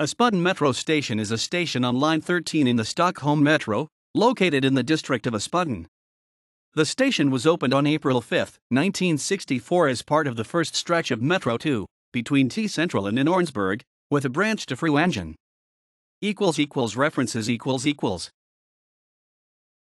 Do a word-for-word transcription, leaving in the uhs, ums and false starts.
Aspudden Metro Station is a station on Line thirteen in the Stockholm Metro, located in the district of Aspudden. The station was opened on April fifth, nineteen sixty-four as part of the first stretch of Metro two, between T-Centralen and Örnsberg, with a branch to Fruängen. References equals equals